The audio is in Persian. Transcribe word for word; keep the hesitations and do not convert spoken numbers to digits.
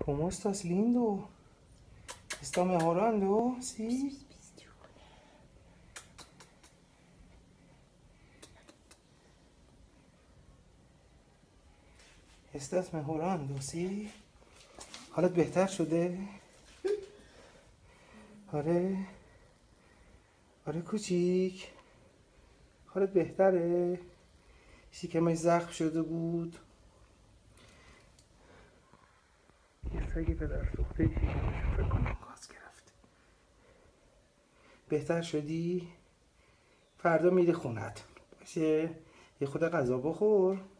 ¿Cómo estás, lindo? ¿Está mejorando? ¿Sí? ¿Estás mejorando؟ ¿Sí? حالت بهتر شده؟ آره؟ آره کوچیک؟ حالت بهتره؟ شکمش زخم شده بود؟ یه سگ پدر سوخته شکمش رو فکر کنم گاز گرفت. بهتر شدی؟ فردا میری خونت باشه؟ یه خود غذا بخور